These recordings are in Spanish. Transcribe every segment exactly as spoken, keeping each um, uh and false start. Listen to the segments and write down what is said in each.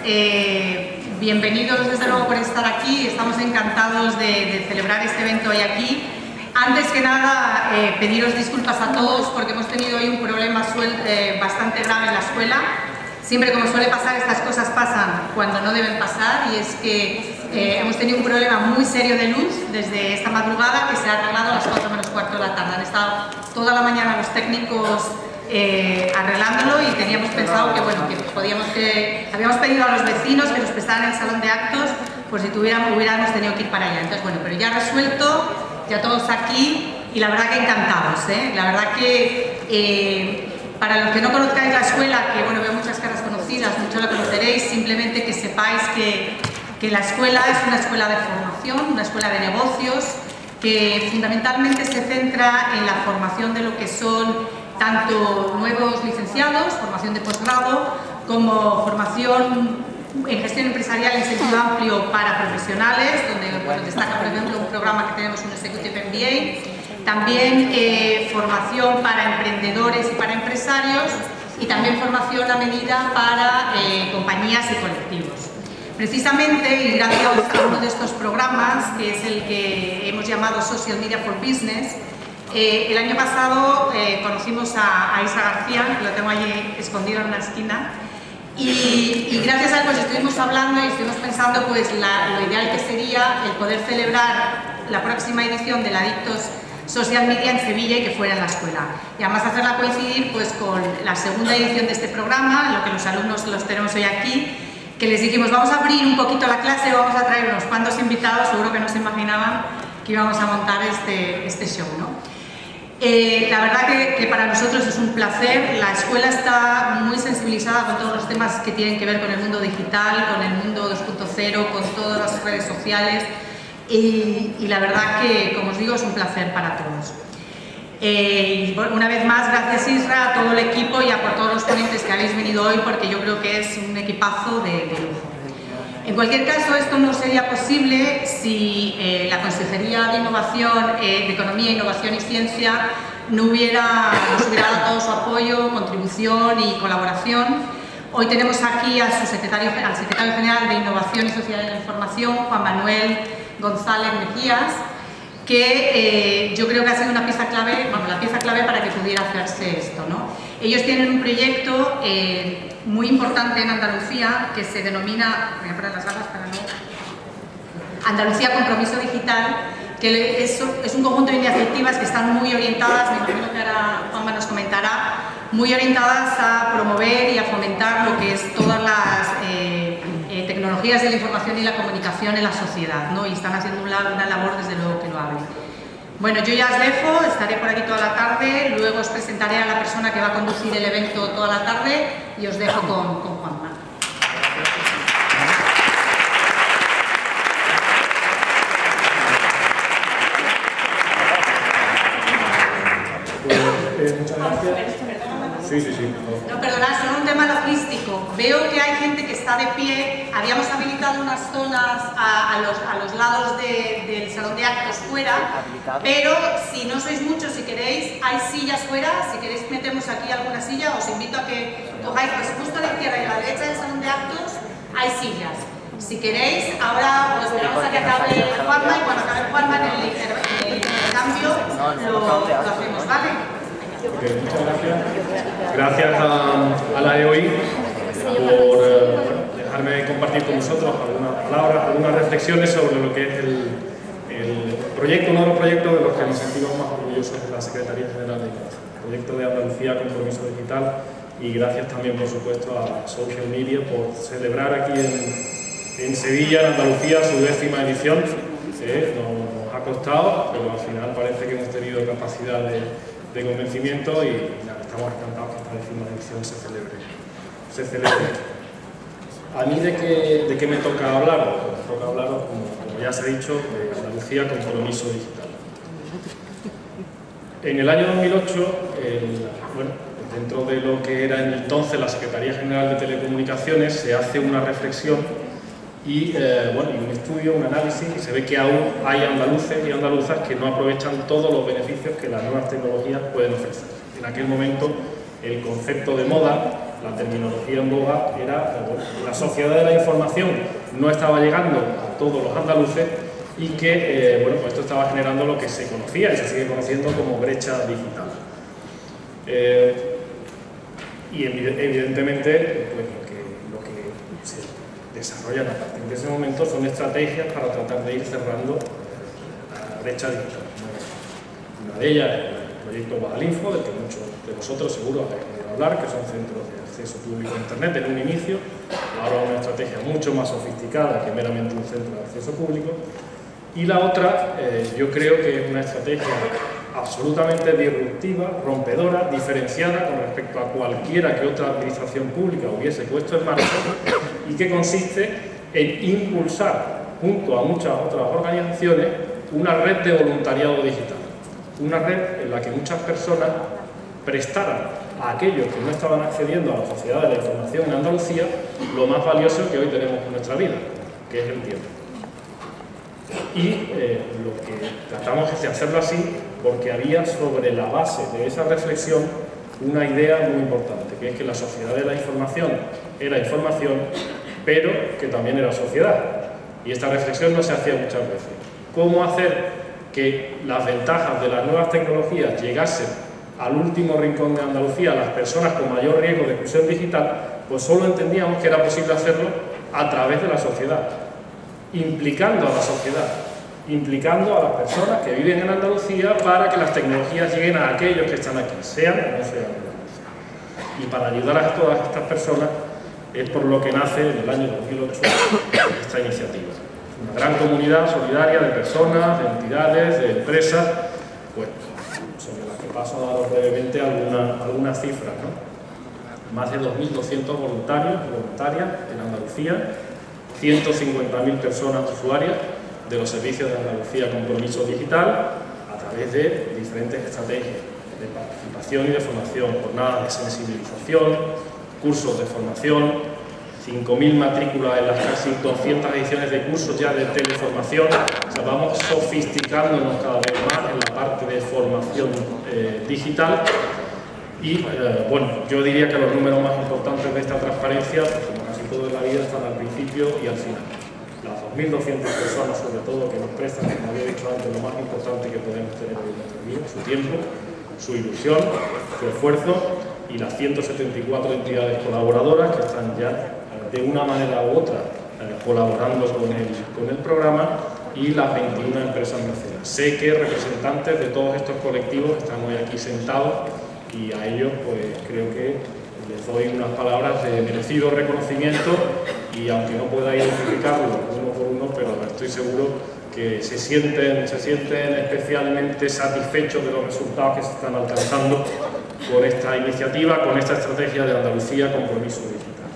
Eh, bienvenidos desde luego por estar aquí, estamos encantados de, de celebrar este evento hoy aquí. Antes que nada, eh, pediros disculpas a todos porque hemos tenido hoy un problema eh, bastante grave en la escuela. Siempre, como suele pasar, estas cosas pasan cuando no deben pasar, y es que eh, hemos tenido un problema muy serio de luz desde esta madrugada que se ha arreglado a las cuatro menos cuarto de la tarde. Han estado toda la mañana los técnicos eh, arreglándolo y teníamos pensado que, bueno, que podíamos que habíamos pedido a los vecinos que nos prestaran el salón de actos, por si tuviéramos, hubiéramos tenido que ir para allá. Entonces, bueno, pero ya resuelto, ya todos aquí, y la verdad que encantados, ¿eh? La verdad que eh, para los que no conozcáis la escuela, que bueno, veo muchas caras conocidas, muchos la conoceréis, simplemente que sepáis que, que la escuela es una escuela de formación, una escuela de negocios, que fundamentalmente se centra en la formación de lo que son tanto nuevos licenciados, formación de posgrado, como formación en gestión empresarial en sentido amplio para profesionales, donde bueno, destaca por ejemplo un programa que tenemos, un Executive M B A, también eh, formación para emprendedores y para empresarios, y también formación a medida para eh, compañías y colectivos. Precisamente, y gracias a uno de estos programas, que es el que hemos llamado Social Media for Business, eh, el año pasado eh, conocimos a, a Isa García, que lo tengo allí escondido en una esquina, y, y gracias a él pues estuvimos hablando y estuvimos pensando pues la, lo ideal que sería el poder celebrar la próxima edición del Adictos Social Media en Sevilla y que fuera en la escuela. Y además hacerla coincidir pues con la segunda edición de este programa, lo que los alumnos los tenemos hoy aquí, que les dijimos vamos a abrir un poquito la clase, vamos a traer unos cuantos invitados, seguro que no se imaginaban que íbamos a montar este, este show, ¿no? Eh, la verdad que, que para nosotros es un placer. La escuela está muy sensibilizada con todos los temas que tienen que ver con el mundo digital, con el mundo dos punto cero, con todas las redes sociales, y, y la verdad que, como os digo, es un placer para todos. Eh, y una vez más, gracias Isra, a todo el equipo y a por todos los ponentes que habéis venido hoy, porque yo creo que es un equipazo de, de lujo. En cualquier caso, esto no sería posible si eh, la Consejería de Innovación, eh, de Economía, Innovación y Ciencia no hubiera, nos hubiera dado todo su apoyo, contribución y colaboración. Hoy tenemos aquí a su secretario, al secretario general de Innovación y Sociedad de la Información, Juan Manuel González Mejías, que eh, yo creo que ha sido una pieza clave, bueno, la pieza clave para que pudiera hacerse esto, ¿no? Ellos tienen un proyecto eh, muy importante en Andalucía que se denomina, voy a poner las gafas para no, Andalucía Compromiso Digital, que es, es un conjunto de iniciativas que están muy orientadas, me imagino que ahora Juanma nos comentará, muy orientadas a promover y a fomentar lo que es todas las eh, eh, tecnologías de la información y la comunicación en la sociedad, ¿no? Y están haciendo una, una labor desde luego que lo hable. Bueno, yo ya os dejo, estaré por aquí toda la tarde, luego os presentaré a la persona que va a conducir el evento toda la tarde y os dejo con, con Juanma. Pues, eh, muchas gracias. Sí, sí, sí. No, perdonad, solo un tema logístico. Veo que hay gente que está de pie. Habíamos habilitado unas zonas a, a, los, a los lados de, del salón de actos fuera, pero si no sois muchos, si queréis, hay sillas fuera. Si queréis metemos aquí alguna silla, os invito a que cojáis pues justo a la izquierda y a la derecha del salón de actos hay sillas. Si queréis, ahora os esperamos a que acabe Juanma, y cuando acabe Juanma en el, en el intercambio lo, lo hacemos, ¿vale? Okay, muchas gracias. Gracias a, a la E O I por eh, dejarme compartir con vosotros algunas palabras, algunas reflexiones sobre lo que es el, el proyecto, uno de los proyectos de los que nos sentimos más orgullosos de la Secretaría General de Innovación, el proyecto de Andalucía Compromiso Digital, y gracias también, por supuesto, a Social Media por celebrar aquí en, en Sevilla, en Andalucía, su décima edición. Eh, nos, nos ha costado, pero al final parece que hemos tenido capacidad de de convencimiento y nada, estamos encantados que esta décima edición se celebre. Se celebre. A mí, ¿de qué, de qué me toca hablar? Pues me toca hablar, como, como ya se ha dicho, de Andalucía Compromiso Digital. En el año dos mil ocho, el, bueno, dentro de lo que era entonces la Secretaría General de Telecomunicaciones, se hace una reflexión y, eh, bueno, y un estudio, un análisis, y se ve que aún hay andaluces y andaluzas que no aprovechan todos los beneficios que las nuevas tecnologías pueden ofrecer. En aquel momento el concepto de moda la terminología en boga era bueno, la sociedad de la información no estaba llegando a todos los andaluces y que eh, bueno, pues esto estaba generando lo que se conocía y se sigue conociendo como brecha digital. Eh, y evidentemente pues, lo, que, lo que se desarrollan a partir de ese momento son estrategias para tratar de ir cerrando la brecha digital. Una de ellas es el proyecto Guadalinfo, del que muchos de vosotros seguro habéis oído hablar, que son centros de acceso público a Internet en un inicio, ahora una estrategia mucho más sofisticada que meramente un centro de acceso público. Y la otra, eh, yo creo que es una estrategia absolutamente disruptiva, rompedora, diferenciada con respecto a cualquiera que otra administración pública hubiese puesto en marcha y que consiste en impulsar, junto a muchas otras organizaciones, una red de voluntariado digital. Una red en la que muchas personas prestaran a aquellos que no estaban accediendo a la sociedad de la información en Andalucía lo más valioso que hoy tenemos en nuestra vida, que es el tiempo. Y eh, lo que tratamos es de hacerlo así porque había sobre la base de esa reflexión una idea muy importante, que es que la sociedad de la información era información, pero que también era sociedad. Y esta reflexión no se hacía muchas veces. ¿Cómo hacer que las ventajas de las nuevas tecnologías llegasen al último rincón de Andalucía, a las personas con mayor riesgo de exclusión digital? Pues solo entendíamos que era posible hacerlo a través de la sociedad, implicando a la sociedad, implicando a las personas que viven en Andalucía para que las tecnologías lleguen a aquellos que están aquí, sean o no sean andaluces. Y para ayudar a todas estas personas es por lo que nace en el año dos mil ocho esta iniciativa. Una gran comunidad solidaria de personas, de entidades, de empresas, pues, sobre las que paso a daros brevemente alguna, algunas cifras, ¿no? Más de dos mil doscientos voluntarios y voluntarias en Andalucía, ciento cincuenta mil personas usuarias de los servicios de Andalucía Compromiso Digital a través de diferentes estrategias de participación y de formación, jornadas de sensibilización, cursos de formación, cinco mil matrículas en las casi doscientas ediciones de cursos ya de teleformación. O sea, vamos sofisticándonos cada vez más en la parte de formación eh, digital. Y eh, bueno, yo diría que los números más importantes de esta transparencia, pues, como casi todo en la vida, están al principio y al final. Las dos mil doscientas personas, sobre todo, que nos prestan, como había dicho antes, lo más importante que podemos tener hoy en nuestra vida, su tiempo, su ilusión, su esfuerzo, y las ciento setenta y cuatro entidades colaboradoras que están ya, de una manera u otra, eh, colaborando con el, con el programa, y las veintiuna empresas mecenas. Sé que representantes de todos estos colectivos están hoy aquí sentados, y a ellos pues creo que les doy unas palabras de merecido reconocimiento, y aunque no pueda identificarlo uno por uno, pero estoy seguro que se sienten, se sienten especialmente satisfechos de los resultados que se están alcanzando con esta iniciativa, con esta estrategia de Andalucía Compromiso Digital.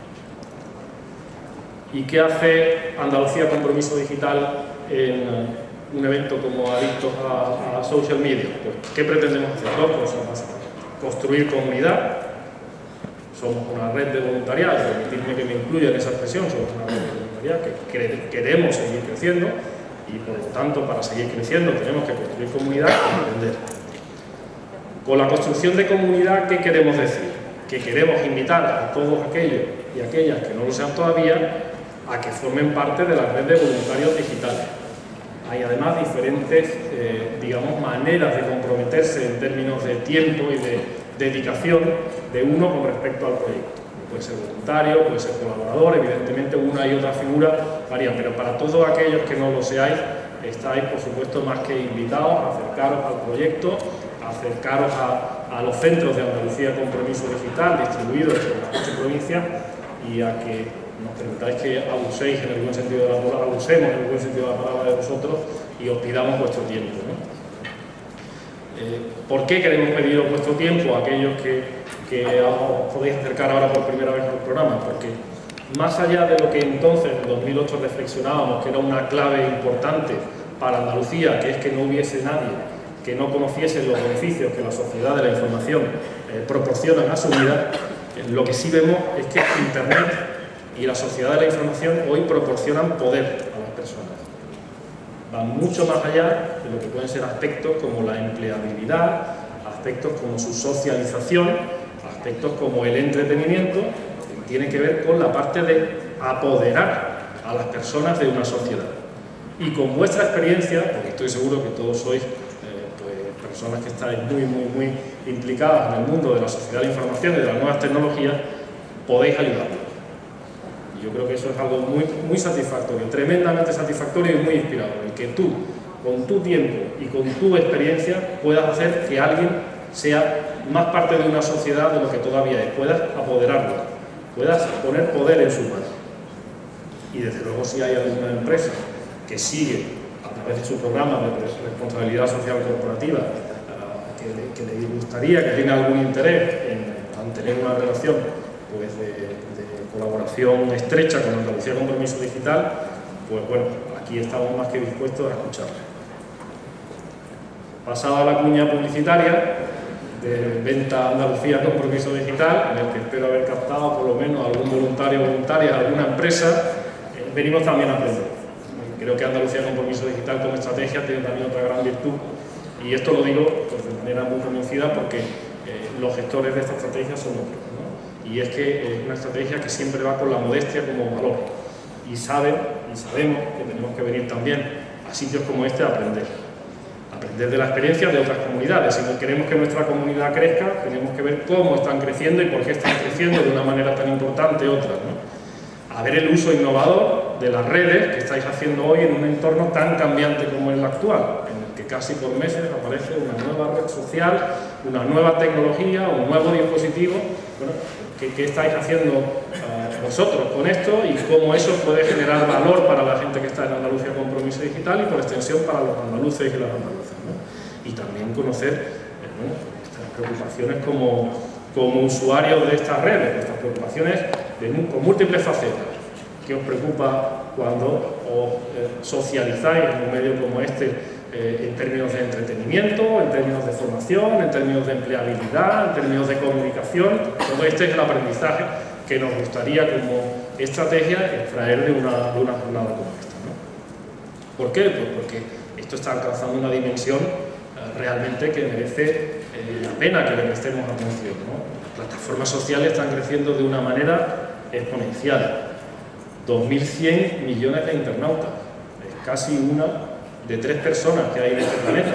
¿Y qué hace Andalucía Compromiso Digital en un evento como Adictos a, a Social Media? Pues, ¿qué pretendemos hacer? Dos cosas básicamente. Construir comunidad. Somos una red de voluntariado, permitidme que me incluya en esa expresión, somos una red de voluntariado que queremos seguir creciendo, y por lo tanto, para seguir creciendo tenemos que construir comunidad y aprender. Con la construcción de comunidad, ¿qué queremos decir? Que queremos invitar a todos aquellos y aquellas que no lo sean todavía a que formen parte de la red de voluntarios digitales. Hay además diferentes, eh, digamos, maneras de comprometerse en términos de tiempo y de dedicación de uno con respecto al proyecto. Puede ser voluntario, puede ser colaborador, evidentemente una y otra figura varían, pero para todos aquellos que no lo seáis, estáis por supuesto más que invitados a acercaros al proyecto, a acercaros a, a los centros de Andalucía Compromiso Digital distribuidos en las ocho provincias, y a que nos permitáis que abuséis en el buen sentido de la palabra, abusemos en el buen sentido de la palabra de vosotros y os pidamos vuestro tiempo, ¿no? Eh, ¿Por qué queremos pediros vuestro tiempo a aquellos que, que os podéis acercar ahora por primera vez al programa? Porque más allá de lo que entonces, en dos mil ocho, reflexionábamos que era una clave importante para Andalucía, que es que no hubiese nadie que no conociese los beneficios que la sociedad de la información eh, proporciona a su vida, eh, lo que sí vemos es que Internet y la sociedad de la información hoy proporcionan poder a las personas. Van mucho más allá de lo que pueden ser aspectos como la empleabilidad, aspectos como su socialización, aspectos como el entretenimiento, tienen que ver con la parte de apoderar a las personas de una sociedad. Y con vuestra experiencia, porque estoy seguro que todos sois eh, pues, personas que estáis muy, muy, muy implicadas en el mundo de la sociedad de la información y de las nuevas tecnologías, podéis ayudarnos. Y yo creo que eso es algo muy, muy satisfactorio, tremendamente satisfactorio y muy inspirador, el que tú, con tu tiempo y con tu experiencia, puedas hacer que alguien sea más parte de una sociedad de lo que todavía es, puedas apoderarlo, puedas poner poder en sus manos. Y desde luego, si hay alguna empresa que sigue a través de su programa de responsabilidad social corporativa, uh, que, le, que le gustaría, que tiene algún interés en mantener una relación pues, de, de colaboración estrecha con Andalucía Compromiso Digital, pues bueno, aquí estamos más que dispuestos a escucharle. Pasada la cuña publicitaria de Venta Andalucía Compromiso Digital, en el que espero haber captado por lo menos algún voluntario o voluntaria, alguna empresa, eh, venimos también a aprender. Creo que Andalucía Compromiso Digital como estrategia tiene también otra gran virtud, y esto lo digo pues, de manera muy convencida porque eh, los gestores de esta estrategia son otros, ¿no? Y es que es una estrategia que siempre va con la modestia como valor, y saben y sabemos que tenemos que venir también a sitios como este a aprender. Aprender de la experiencia de otras comunidades. Si no queremos que nuestra comunidad crezca, tenemos que ver cómo están creciendo y por qué están creciendo de una manera tan importante otras, ¿no? A ver el uso innovador de las redes que estáis haciendo hoy en un entorno tan cambiante como el actual, en el que casi por meses aparece una nueva red social, una nueva tecnología, un nuevo dispositivo. Bueno, ¿qué, qué estáis haciendo uh, vosotros con esto y cómo eso puede generar valor para la gente que está en Andalucía Compromiso Digital y por extensión para los andaluces y las andaluzas, ¿no? Y también conocer eh, bueno, estas preocupaciones como, como usuarios de estas redes, estas preocupaciones de, con múltiples facetas. ¿Qué os preocupa cuando os eh, socializáis en un medio como este eh, en términos de entretenimiento, en términos de formación, en términos de empleabilidad, en términos de comunicación? Todo este es el aprendizaje que nos gustaría como estrategia extraer de una, de una jornada como esta, ¿no? ¿Por qué? Pues porque esto está alcanzando una dimensión eh, realmente que merece eh, la pena que le prestemos atención, ¿no? Las plataformas sociales están creciendo de una manera exponencial. dos mil cien millones de internautas, es casi una de tres personas que hay en este planeta.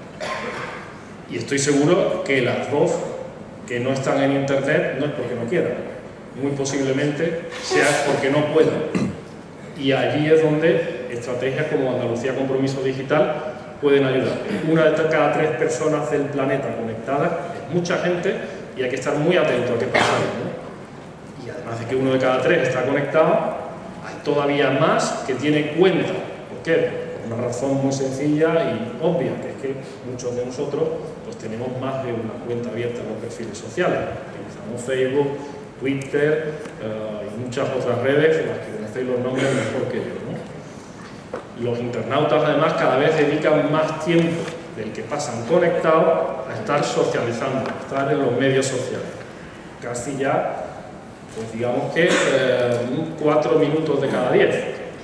Y estoy seguro que las dos que no están en Internet no es porque no quieran, muy posiblemente sea porque no puedan. Y allí es donde estrategias como Andalucía Compromiso Digital pueden ayudar. Una de cada tres personas del planeta conectadas es mucha gente y hay que estar muy atento a qué pasa, ¿no? Y además de que uno de cada tres está conectado, hay todavía más que tiene cuenta. ¿Por qué? Por una razón muy sencilla y obvia, que es que muchos de nosotros pues, tenemos más de una cuenta abierta en los perfiles sociales. Utilizamos Facebook, Twitter uh, y muchas otras redes, en las que conocéis los nombres mejor que yo, ¿no? Los internautas además cada vez dedican más tiempo del que pasan conectados a estar socializando, a estar en los medios sociales. Casi ya, pues digamos que eh, cuatro minutos de cada diez.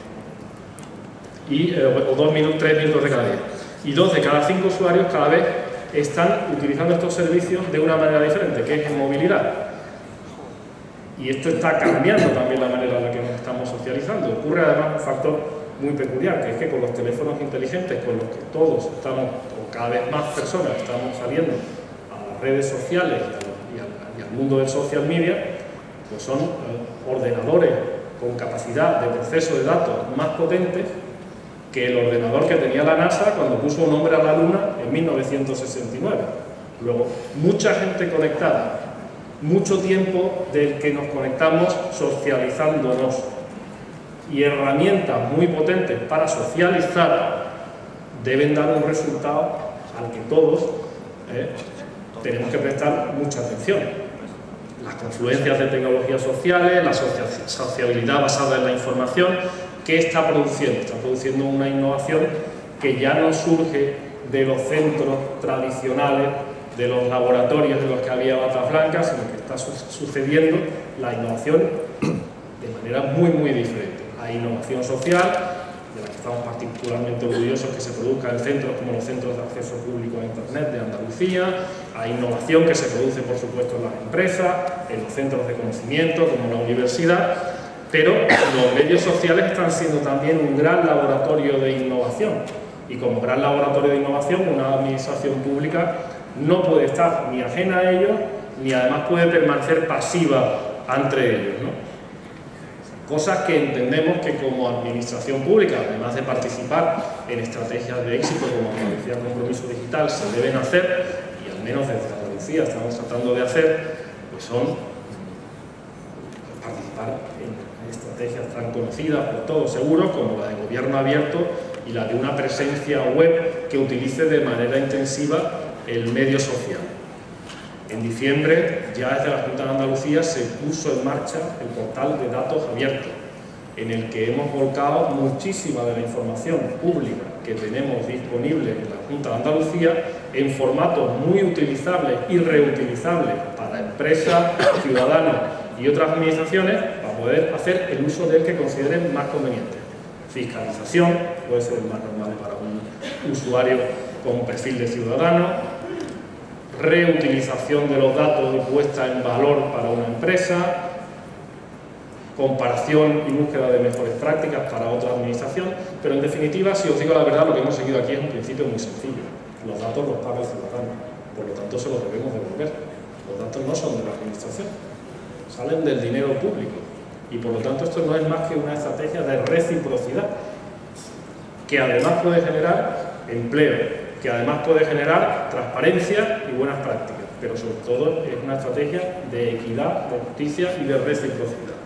Y, eh, o dos minutos, tres minutos de cada diez. Y dos de cada cinco usuarios cada vez están utilizando estos servicios de una manera diferente, que es en movilidad. Y esto está cambiando también la manera en la que nos estamos socializando. Ocurre además un factor muy peculiar, que es que con los teléfonos inteligentes con los que todos estamos, o cada vez más personas estamos saliendo a las redes sociales y al, y al mundo del social media, pues son eh, ordenadores con capacidad de proceso de datos más potentes que el ordenador que tenía la NASA cuando puso un hombre a la Luna en mil novecientos sesenta y nueve. Luego, mucha gente conectada, mucho tiempo del que nos conectamos socializándonos, y herramientas muy potentes para socializar deben dar un resultado al que todos eh, tenemos que prestar mucha atención. Las confluencias de tecnologías sociales, la sociabilidad basada en la información, ¿qué está produciendo? Está produciendo una innovación que ya no surge de los centros tradicionales, de los laboratorios en los que había batas blancas, sino que está su sucediendo la innovación de manera muy, muy diferente. Hay innovación social, de la que estamos particularmente orgullosos que se produzca en centros como los centros de acceso público a Internet de Andalucía, a innovación que se produce, por supuesto, en las empresas, en los centros de conocimiento, como la universidad, pero los medios sociales están siendo también un gran laboratorio de innovación, y como gran laboratorio de innovación, una administración pública no puede estar ni ajena a ellos, ni además puede permanecer pasiva ante ellos, ¿no? Cosas que entendemos que como administración pública, además de participar en estrategias de éxito como Andalucía Compromiso Digital, se deben hacer, y al menos desde Andalucía estamos tratando de hacer, pues son participar en estrategias tan conocidas por todos seguros como la de gobierno abierto y la de una presencia web que utilice de manera intensiva el medio social. En diciembre, ya desde la Junta de Andalucía, se puso en marcha el portal de datos abiertos, en el que hemos volcado muchísima de la información pública que tenemos disponible en la Junta de Andalucía en formatos muy utilizables y reutilizables para empresas, ciudadanos y otras administraciones, para poder hacer el uso del que consideren más conveniente. Fiscalización, puede ser más normal para un usuario con perfil de ciudadano, reutilización de los datos y puesta en valor para una empresa, comparación y búsqueda de mejores prácticas para otra administración, pero en definitiva, si os digo la verdad, lo que hemos seguido aquí es un principio muy sencillo. Los datos los paga el ciudadano, por lo tanto se los debemos devolver. Los datos no son de la administración, salen del dinero público, y por lo tanto esto no es más que una estrategia de reciprocidad, que además puede generar empleo, que además puede generar transparencia y buenas prácticas, pero sobre todo es una estrategia de equidad, de justicia y de reciprocidad.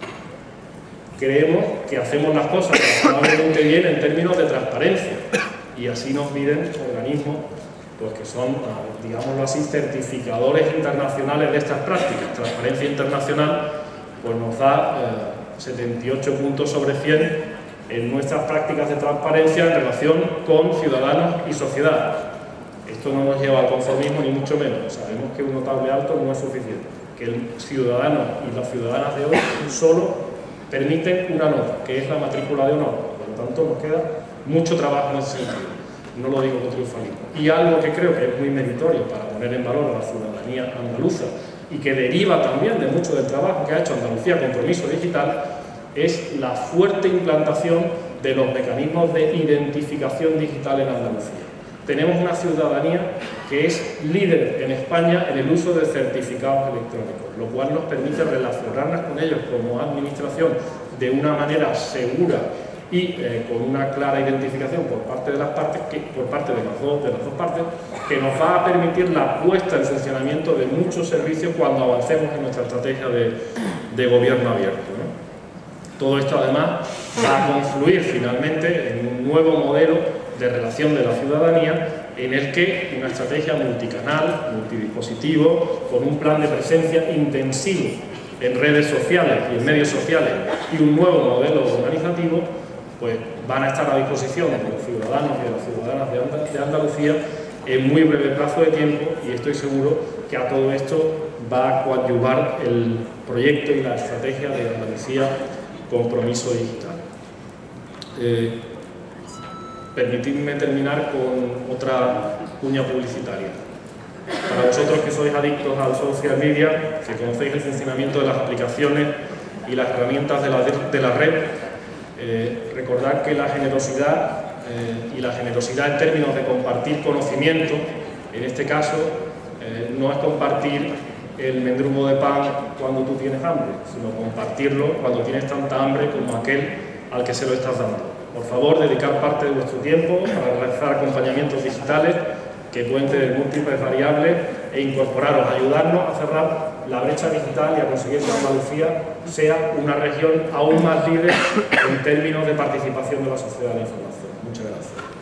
Creemos que hacemos las cosas razonablemente bien en términos de transparencia, y así nos piden organismos pues, que son, digámoslo así, certificadores internacionales de estas prácticas. Transparencia Internacional pues, nos da eh, setenta y ocho puntos sobre cien en nuestras prácticas de transparencia en relación con ciudadanos y sociedad. Esto no nos lleva al conformismo ni mucho menos. Sabemos que un notable alto no es suficiente, que el ciudadano y las ciudadanas de hoy solo permiten una nota, que es la matrícula de honor. Por lo tanto, nos queda mucho trabajo en ese sentido. No lo digo con triunfalismo. Y algo que creo que es muy meritorio para poner en valor a la ciudadanía andaluza y que deriva también de mucho del trabajo que ha hecho Andalucía Compromiso Digital, es la fuerte implantación de los mecanismos de identificación digital en Andalucía. Tenemos una ciudadanía que es líder en España en el uso de certificados electrónicos, lo cual nos permite relacionarnos con ellos como administración de una manera segura y eh, con una clara identificación por parte de las partes, que, por parte de las, dos, de las dos partes, que nos va a permitir la puesta en funcionamiento de muchos servicios cuando avancemos en nuestra estrategia de, de gobierno abierto, ¿no? Todo esto además va a confluir finalmente en un nuevo modelo de relación de la ciudadanía en el que una estrategia multicanal, multidispositivo, con un plan de presencia intensivo en redes sociales y en medios sociales y un nuevo modelo organizativo, pues van a estar a disposición de los ciudadanos y de las ciudadanas de Andalucía en muy breve plazo de tiempo, y estoy seguro que a todo esto va a coadyuvar el proyecto y la estrategia de Andalucía Compromiso Digital. Eh, permitidme terminar con otra cuña publicitaria. Para vosotros que sois adictos al social media, que conocéis el funcionamiento de las aplicaciones y las herramientas de la, de la red, eh, recordad que la generosidad eh, y la generosidad en términos de compartir conocimiento, en este caso, eh, no es compartir el mendrugo de pan cuando tú tienes hambre, sino compartirlo cuando tienes tanta hambre como aquel al que se lo estás dando. Por favor, dedicar parte de vuestro tiempo para realizar acompañamientos digitales que pueden tener múltiples variables e incorporaros, ayudarnos a cerrar la brecha digital y a conseguir que Andalucía sea una región aún más libre en términos de participación de la sociedad de la información. Muchas gracias.